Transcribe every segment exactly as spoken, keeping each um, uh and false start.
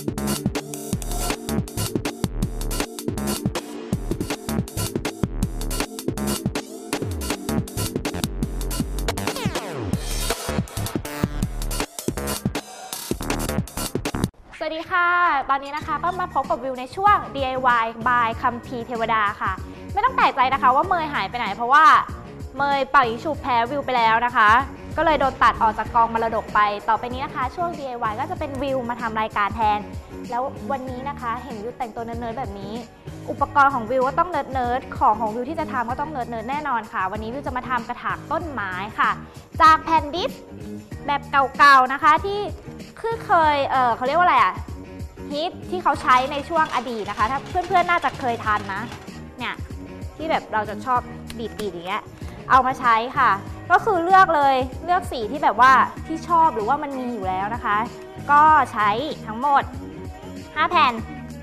สวัสดีค่ะตอนนี้นะคะก็มาพบกับวิวในช่วง ดี ไอ วาย by คัมภีร์เทวดาค่ะไม่ต้องแปลกใจนะคะว่าเมยหายไปไหนเพราะว่าเมยเป่ายิงฉุบแพ้วิวไปแล้วนะคะก็เลยโดนตัดออกจากกองมรดกไปต่อไปนี้นะคะช่วง ดี ไอ วาย ก็จะเป็นวิวมาทำรายการแทนแล้ววันนี้นะคะเห็นวิวแต่งตัวเนิร์ดๆแบบนี้อุปกรณ์ของวิวก็ต้องเนิร์ดๆของของวิวที่จะทำก็ต้องเนิร์ดๆแน่นอนค่ะวันนี้วิวจะมาทำกระถางต้นไม้ค่ะจากแผ่นดิสแบบเก่าๆนะคะที่คือเคยเออเขาเรียกว่าอะไรอะฮิตที่เขาใช้ในช่วงอดีตนะคะถ้าเพื่อนๆน่าจะเคยทันนะเนี่ยที่แบบเราจะชอบดีดๆอย่างเงี้ยเอามาใช้ค่ะก็คือเลือกเลยเลือกสีที่แบบว่าที่ชอบหรือว่ามันมีอยู่แล้วนะคะก็ใช้ทั้งหมดห้าแผ่น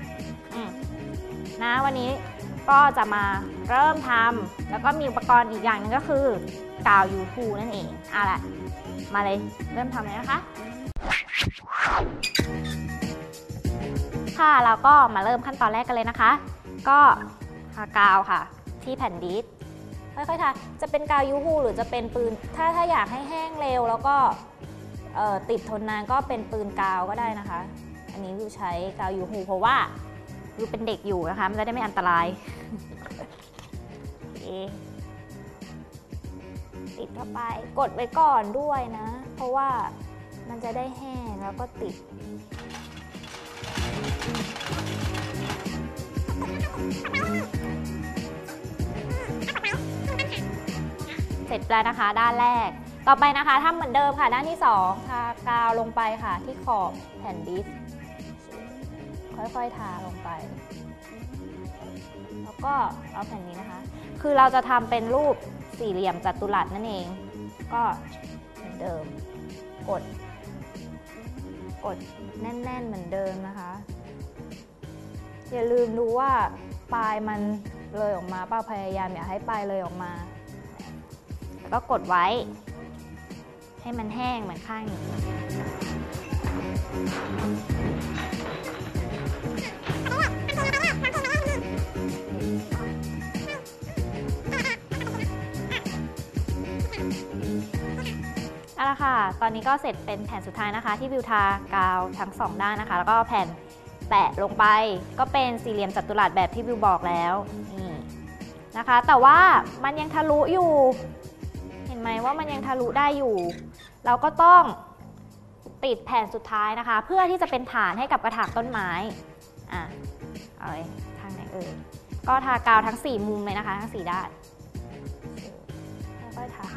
นะวันนี้ก็จะมาเริ่มทำแล้วก็มีอุปกรณ์อีกอย่างนึงก็คือกาวยูทูนั่นเองเอาล่ะมาเลยเริ่มทำเลยนะคะค่ะเราก็มาเริ่มขั้นตอนแรกกันเลยนะคะก็ทากาวค่ะที่แผ่นดิสค่อยๆทาจะเป็นกาวยูฮูหรือจะเป็นปืนถ้าถ้าอยากให้แห้งเร็วแล้วก็ติดทนนานก็เป็นปืนกาวก็ได้นะคะอันนี้วิวใช้กาวยูฮูเพราะว่าวิวเป็นเด็กอยู่นะคะมันจะได้ไม่อันตรายติดเข้าไปกดไว้ก่อนด้วยนะเพราะว่ามันจะได้แห้งแล้วก็ติดเสร็จแล้วนะคะด้านแรกต่อไปนะคะทำเหมือนเดิมค่ะด้านที่สองทากาวลงไปค่ะที่ขอบแผ่นดิสค่อยๆทาลงไปแล้วก็เอาแผ่นนี้นะคะคือเราจะทำเป็นรูปสี่เหลี่ยมจัตุรัสนั่นเองก็เหมือนเดิมกดกดแน่นๆเหมือนเดิมนะคะอย่าลืมดูว่าปลายมันเลยออกมาป้าพยายามอย่าให้ปลายเลยออกมาแล้วก็กดไว้ให้มันแห้งเหมือนข้างนี้เอาละค่ะตอนนี้ก็เสร็จเป็นแผ่นสุดท้ายนะคะที่วิวทากาวทั้งสองด้านนะคะแล้วก็แผ่นแปะลงไปก็เป็นสี่เหลี่ยมจัตุรัสแบบที่วิวบอกแล้วนี่นะคะแต่ว่ามันยังทะลุอยู่เห็นไหมว่ามันยังทะลุได้อยู่เราก็ต้องติดแผ่นสุดท้ายนะคะเพื่อที่จะเป็นฐานให้กับกระถางต้นไม้อ่ะเอาเลยทางไหนเอ่ยก็ทากาวทั้งสี่มุมเลยนะคะทั้งสี่ด้านค่อยๆทา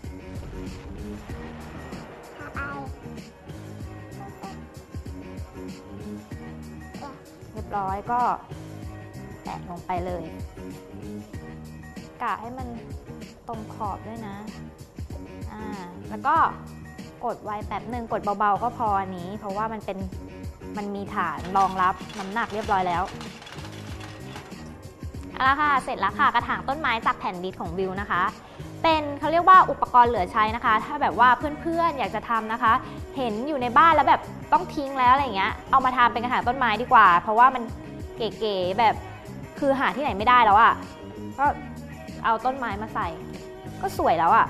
เรียบร้อยก็แตะลงไปเลยกะให้มันตรงขอบด้วยนะอ่าแล้วก็กดไว้แป๊บหนึ่งกดเบาๆก็พออันนี้เพราะว่ามันเป็นมันมีฐานรองรับน้ำหนักเรียบร้อยแล้วเอาละค่ะเสร็จแล้วค่ะกระถางต้นไม้จากแผ่นดิสของวิวนะคะเป็นเขาเรียกว่าอุปกรณ์เหลือใช้นะคะถ้าแบบว่าเพื่อนๆอยากจะทำนะคะเห็นอยู่ในบ้านแล้วแบบต้องทิ้งแล้วอะไรเงี้ยเอามาทำเป็นกระถางต้นไม้ดีกว่าเพราะว่ามันเก๋ๆแบบคือหาที่ไหนไม่ได้แล้วอ่ะก็เอาต้นไม้มาใส่ก็สวยแล้วอ่ะ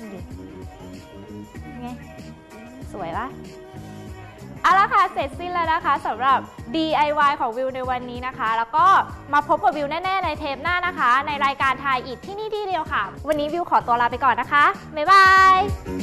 ไงสวยปะเอาละค่ะเสร็จสิ้นแล้วนะคะสำหรับ ดี ไอ วาย ของวิวในวันนี้นะคะแล้วก็มาพบกับวิวแน่ๆในเทปหน้านะคะในรายการทายอิฐที่นี่ที่เดียวค่ะวันนี้วิวขอตัวลาไปก่อนนะคะบ๊ายบาย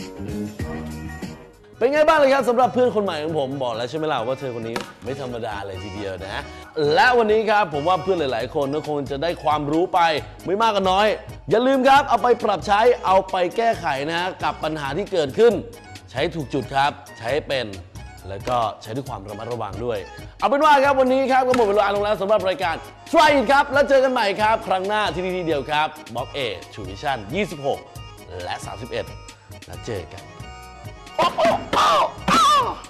เป็นไงบ้างเลยครับสำหรับเพื่อนคนใหม่ของผมบอกแล้วใช่ไหมล่ะว่าเธอคนนี้ไม่ธรรมดาเลยทีเดียวนะและวันนี้ครับผมว่าเพื่อนหลายๆคนก็คงจะได้ความรู้ไปไม่มากก็น้อยอย่าลืมครับเอาไปปรับใช้เอาไปแก้ไขนะฮะกับปัญหาที่เกิดขึ้นใช้ถูกจุดครับใช้เป็นแล้วก็ใช้ด้วยความระมัดระวังด้วยเอาเป็นว่าครับวันนี้ครับก็หมดเวลาลงแล้วสำหรับรายการ Try It ครับแล้วเจอกันใหม่ครับครั้งหน้าที่นี่ที่เดียวครับม็อกเอชูวิชั่นยี่สิบหกและสามสิบเอ็ดแล้วเจอกันOh, oh, oh, oh.